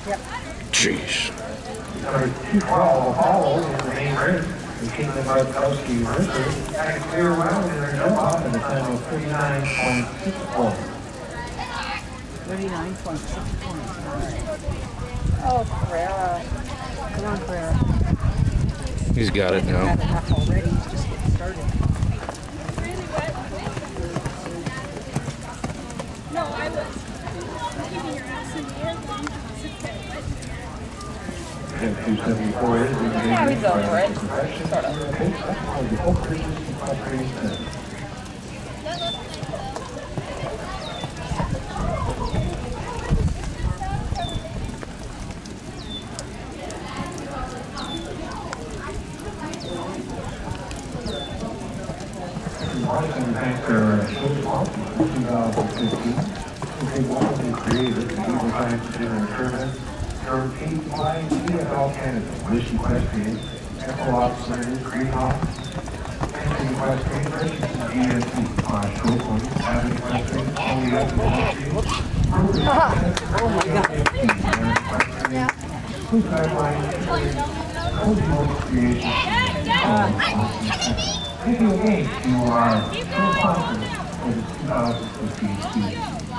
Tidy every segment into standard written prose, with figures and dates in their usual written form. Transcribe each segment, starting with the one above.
Jeez. Number 212, Apollo in the main race. The Kingdom Bartkowski Racers had a clear round in their jump off at a time of 39.64. 39.64. Oh, Carerra. Come on, Carerra. He's got it now. Had enough already. He's just getting started. No, I was keeping your ass in the air. 274 is the Yeah, he's over it. Sort of. Thanks for 2015. Okay, one of the creators, the Eagle Science Dinner Tournament, your team flying CFL Canada, Wish Equestrian, Echo Sliders, Greenhouse, Anthony Equestrian, Christian GSC, Short Point, Avid Equestrian, OES Equestrian, Oh my God. Yeah. Food Guideline, Cozy Works Creation, Thank you again to our co-sponsors for the 2015 season.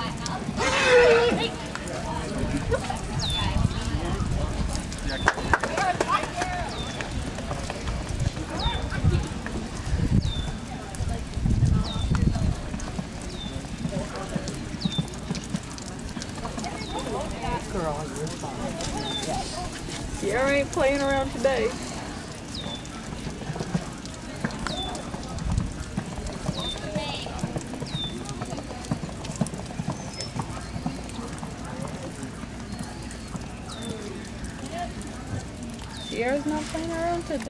Girl, you're fine. Sierra ain't playing around today. Sierra's not playing around today.